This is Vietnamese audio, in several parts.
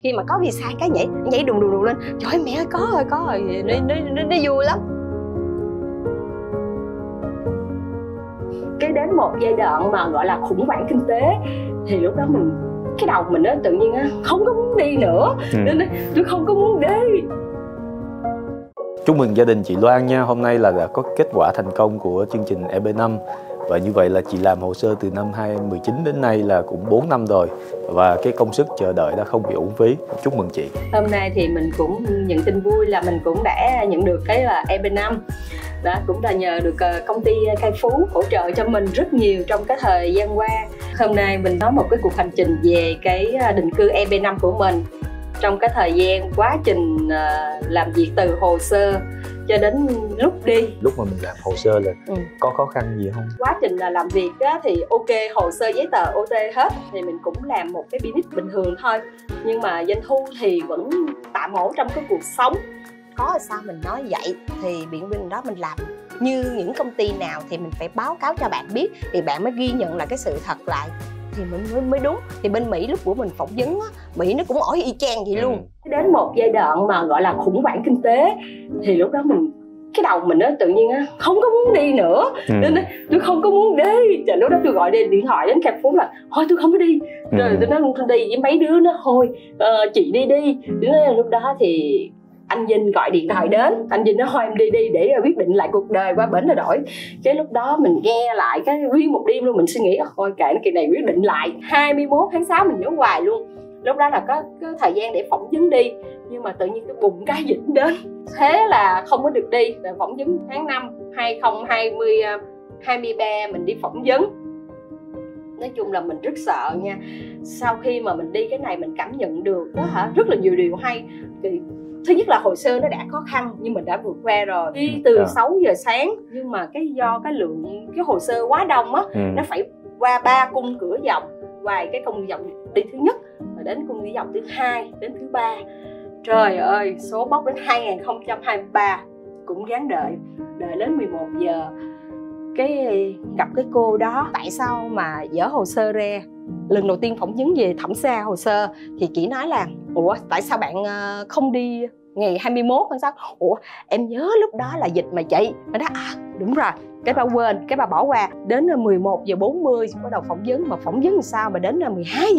khi mà có visa cái nhảy đùng đùng đùng lên, trời ơi mẹ ơi, có rồi, nó vui lắm. Cái đến một giai đoạn mà gọi là khủng hoảng kinh tế thì lúc đó cái đầu mình tự nhiên không có muốn đi nữa, nên tôi không có muốn đi. Chúc mừng gia đình chị Loan nha, hôm nay là đã có kết quả thành công của chương trình EB5. Và như vậy là chị làm hồ sơ từ năm 2019 đến nay là cũng 4 năm rồi. Và cái công sức chờ đợi đã không bị uổng phí. Chúc mừng chị. Hôm nay thì mình cũng nhận tin vui là mình cũng đã nhận được cái là EB5. Đó cũng là nhờ được công ty Khai Phú hỗ trợ cho mình rất nhiều trong cái thời gian qua. Hôm nay mình nói một cái cuộc hành trình về cái định cư EB5 của mình. Trong cái thời gian quá trình làm việc từ hồ sơ cho đến lúc đi. Lúc mà mình làm hồ sơ là có khó khăn gì không? Quá trình làm việc thì ok, hồ sơ giấy tờ OT hết thì mình cũng làm một cái business bình thường thôi. Nhưng mà doanh thu thì vẫn tạm ổn trong cái cuộc sống. Có sao mình nói vậy, thì biện minh đó mình làm như những công ty nào thì mình phải báo cáo cho bạn biết, thì bạn mới ghi nhận là cái sự thật lại thì mình mới đúng. Thì bên Mỹ lúc của mình phỏng vấn á, Mỹ nó cũng hỏi y chang vậy luôn. Đến một giai đoạn mà gọi là khủng hoảng kinh tế thì lúc đó cái đầu mình tự nhiên không có muốn đi nữa, nên tôi không có muốn đi. Rồi lúc đó tôi gọi điện thoại đến Khai Phú là thôi tôi không có đi. Rồi tôi nói không đi với mấy đứa nó thôi chị đi. Lúc đó thì anh Vinh gọi điện thoại đến, anh Vinh nói thôi em đi để quyết định lại cuộc đời, qua bển là đổi. Cái lúc đó mình nghe lại cái nguyên một đêm luôn, mình suy nghĩ thôi kệ nó, kỳ này quyết định lại. 21 tháng 6 mình nhớ hoài luôn. Lúc đó là có thời gian để phỏng vấn đi, nhưng mà tự nhiên cái bùng cái dịch đến, thế là không có được đi. Rồi phỏng vấn tháng 5 2023 mình đi phỏng vấn. Nói chung là mình rất sợ nha. Sau khi mà mình đi cái này mình cảm nhận được đó rất là nhiều điều hay. Thì thứ nhất là hồ sơ nó đã khó khăn nhưng mình đã vượt qua rồi. Đi từ 6 giờ sáng nhưng mà do cái lượng cái hồ sơ quá đông á, nó phải qua 3 cung cửa vòng. Ngoài cái cung cửa vòng đi thứ nhất và đến cung cửa vòng thứ 2 đến thứ 3. Trời ơi, số bốc đến 2023 cũng gắng đợi đến 11 giờ cái gặp cái cô đó. Tại sao mà dỡ hồ sơ ra? Lần đầu tiên phỏng vấn về thẩm tra hồ sơ thì chị nói là ủa tại sao bạn không đi ngày 21 hay sao? Ủa em nhớ lúc đó là dịch mà chị. Nó nói đúng rồi, cái bà quên, cái bà bỏ qua. Đến 11 giờ 40 bắt đầu phỏng vấn, mà phỏng vấn làm sao mà đến 12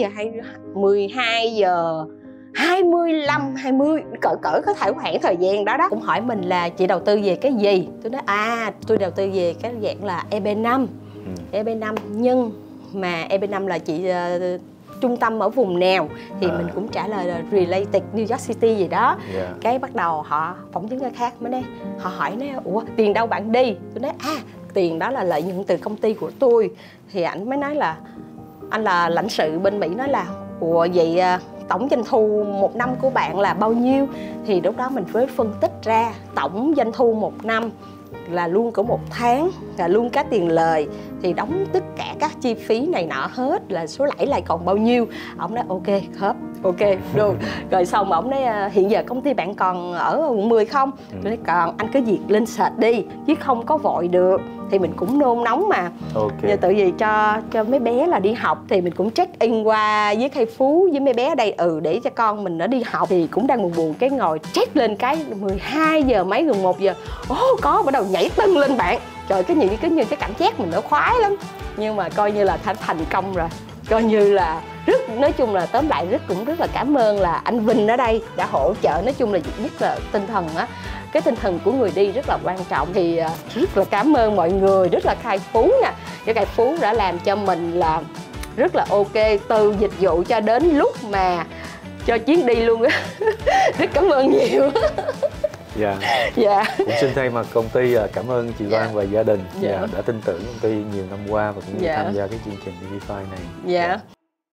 giờ 25, 20 cỡ có thể khoảng thời gian đó. Cũng hỏi mình là chị đầu tư về cái gì? Tôi nói tôi đầu tư về cái dạng là EB5. EB5 nhưng mà EB5 là chị trung tâm ở vùng nào thì mình cũng trả lời là related New York City gì đó. Cái bắt đầu họ phỏng vấn cái khác mới đây. Họ hỏi nói ủa tiền đâu bạn đi? Tôi nói tiền đó là lợi nhuận từ công ty của tôi. Thì ảnh mới nói là anh là lãnh sự bên Mỹ, nói là ủa vậy tổng doanh thu một năm của bạn là bao nhiêu? Thì lúc đó mình mới phân tích ra tổng doanh thu một năm là luôn của một tháng, là luôn cả tiền lời, thì đóng tất cả các chi phí này nọ hết là số lãi lại còn bao nhiêu. Ông nói ok khớp, ok được. Rồi xong ông nói hiện giờ công ty bạn còn ở quận 10 không? Tôi nói còn, anh cứ việc lên search đi chứ không có vội được. Thì mình cũng nôn nóng mà. Giờ tự vì cho mấy bé là đi học thì mình cũng check in qua với Khai Phú với mấy bé ở đây để cho con mình nó đi học. Thì cũng đang buồn cái ngồi check lên cái 12 giờ mấy gần 1 giờ có bắt đầu nhảy tưng lên bạn. Trời cái cảm giác mình nó khoái lắm. Nhưng mà coi như là thành công rồi, coi như là nói chung là tóm lại cũng rất là cảm ơn là anh Vinh ở đây đã hỗ trợ. Nói chung là nhất là tinh thần á, cái tinh thần của người đi rất là quan trọng. Thì rất là cảm ơn mọi người, rất là Khai Phú nè. Cái Khai Phú đã làm cho mình là rất là ok, từ dịch vụ cho đến lúc mà cho chuyến đi luôn á. Rất cảm ơn nhiều. Cũng xin thay mặt công ty cảm ơn chị Loan và gia đình đã tin tưởng công ty nhiều năm qua và cũng như tham gia cái chương trình DigiFi này.